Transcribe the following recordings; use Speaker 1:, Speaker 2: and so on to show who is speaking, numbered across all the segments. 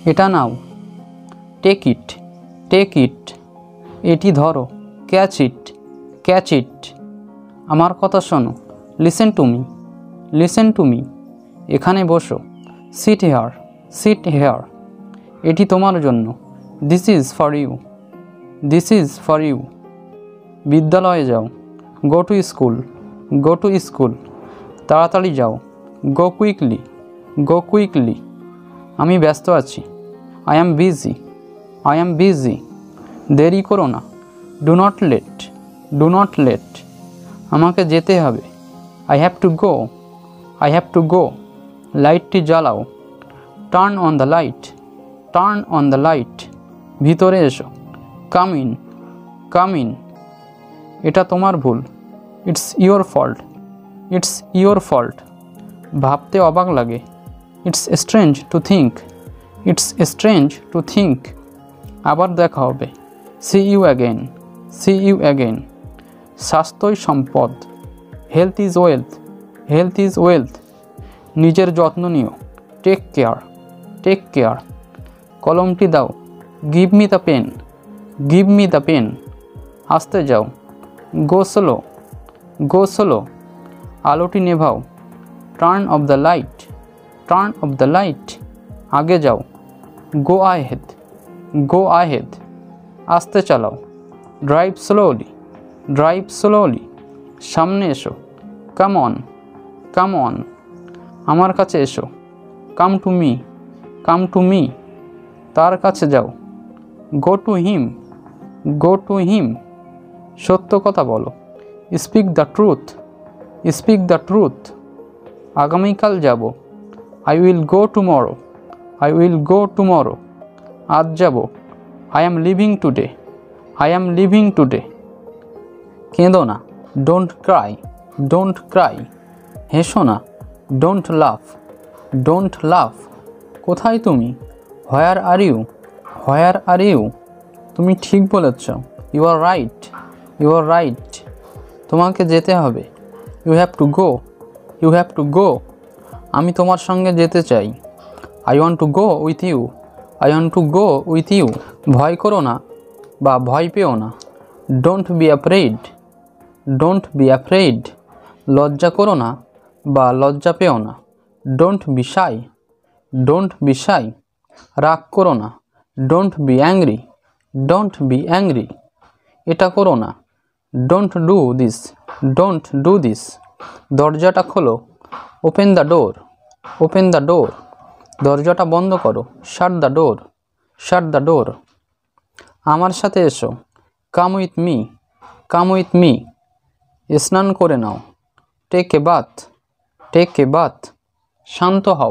Speaker 1: এটা নাও, take it, take it. এটি ধরো, ক্যাচ ইট, ক্যাচ ইট। আমার কথা শোনো, listen to me, listen to me. এখানে বসো, সিট হেয়ার, সিট হেয়ার। এটি তোমার জন্য, this is for you, this is for you. বিদ্যালয়ে যাও, go to school, go to school. তাড়াতাড়ি যাও, গো কুইকলি, গো কুইকলি। আমি ব্যস্ত আছি, I am busy, I am busy. দেরি করো না, do not late, do not late. আমাকে যেতে হবে, I have to go, I have to গো। লাইটটি জ্বালাও, turn on the light, turn on the light. ভিতরে এসো, কাম ইন, কাম ইন। এটা তোমার ভুল, it's your fault, it's your fault. ভাবতে অবাক লাগে, it's strange to think, it's strange to think. আবার দেখা হবে, see you again, see you again. স্বাস্থ্যই সম্পদ, health is wealth, health is wealth. নিজের যত্ন নিও, টেক কেয়ার, টেক কেয়ার। কলমটি দাও, give me the pen, give me the pen. আসতে যাও, গো স্লো, গো স্লো। আলোটি নেভাও, turn off the light, turn off the light. আগে যাও, গো আহেড, গো আহেড। আস্তে চালাও, ড্রাইভ স্লোলি, ড্রাইভ স্লোলি। সামনে এসো, কাম অন, কাম অন। আমার কাছে এসো, come to me, come to me. তার কাছে যাও, go to him, go to him. সত্য কথা বলো, speak the truth, speak the truth. আগামীকাল যাব, I will go tomorrow, I will go tomorrow. আজ যাব, I am living today, I am living today. কেঁদো না, ডোন্ট ক্রাই, ডোন্ট ক্রাই। হেসো না, ডোন্ট লাফ, ডোন্ট লাফ। কোথায় তুমি, হোয়ার are you, where are you. তুমি ঠিক বলেছ, you are right, you are right. তোমাকে যেতে হবে, you have to go, you have to go. আমি তোমার সঙ্গে যেতে চাই, I want to go with you, I want to go with you. ভয় করো না বা ভয় পেও না, don't be afraid, don't be afraid. লজ্জা করো না বা লজ্জা পেও না, don't be shy, don't be shy. রাগ করো না, don't be angry, don't be angry. এটা করো না, don't do this, don't do this. দরজাটা খোলো, open the door, open the door. দরজাটা বন্ধ করো, শাট the door, shut the door. আমার সাথে এসো, come with me, come with me. স্নান করে নাও, take a bath, take a bath. শান্ত হও,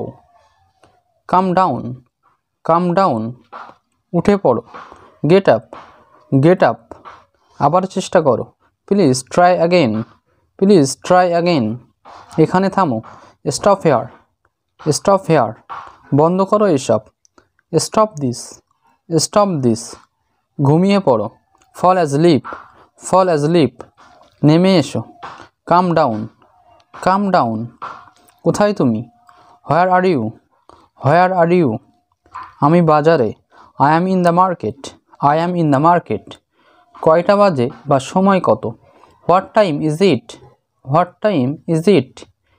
Speaker 1: কাম ডাউন, কাম ডাউন। উঠে পড়ো, গেট আপ, গেট আপ। আবার চেষ্টা করো, please try again, please try again. এখানে থামো, স্টপ হেয়ার, স্টপ হেয়ার। বন্ধ করো এসব, স্টপ দিস, স্টপ দিস। ঘুমিয়ে পড়ো, ফল অ্যাজলিপ, ফল অ্যাজলিপ। নেমে এসো, কাম ডাউন, কাম ডাউন। কোথায় তুমি, হোয়ার are you, where R you. আমি বাজারে, I am in the market, I am in the market. কয়টা বাজে বা সময় কত, what time is it, what time is it.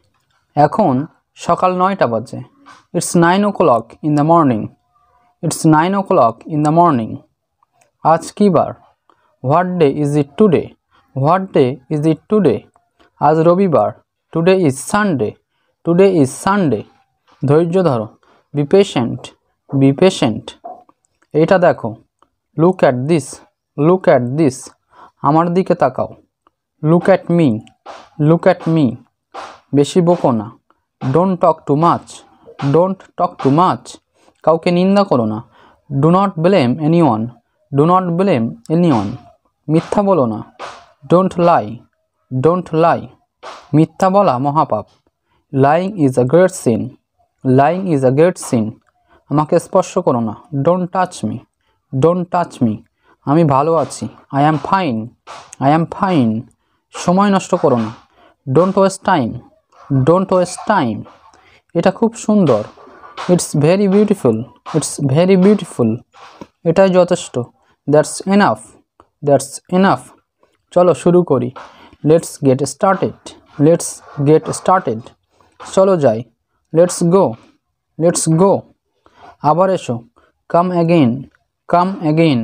Speaker 1: এখন সকাল 9টা বাজে, it's 9 o'clock in the morning, it's 9 o'clock in the morning. আজ কী বার, what day is it today, what day is it today. আজ রবিবার, today is Sunday, today is Sunday. ধৈর্য ধরো, বি পেশেন্ট, বি পেশেন্ট। এটা দেখো, look at this, look at this. আমার দিকে তাকাও, look at me, look at me. বেশি বকো না, don't talk too much, don't talk too much. কাউকে নিন্দা করো না, do not blame anyone, do not blame anyone. মিথ্যা বলো না, ডোন্ট লাই, ডোন্ট লাই। মিথ্যা বলা মহাপাপ, lying is a great sin, lying is a great sin. আমাকে স্পর্শ করো না, don't touch me, don't touch me. আমি ভালো আছি, I am fine, I am fine. সময় নষ্ট করো না, don't waste time, don't waste time. এটা খুব সুন্দর, it's very beautiful, it's very beautiful, এটাই যথেষ্ট। দ্যাটস এনাফ, দ্যাটস এনাফ, চলো শুরু করি। Let's get started, let's get started, চলো যাই। লেটস গো, লেটস গো, আবার এসো। Come again, come again.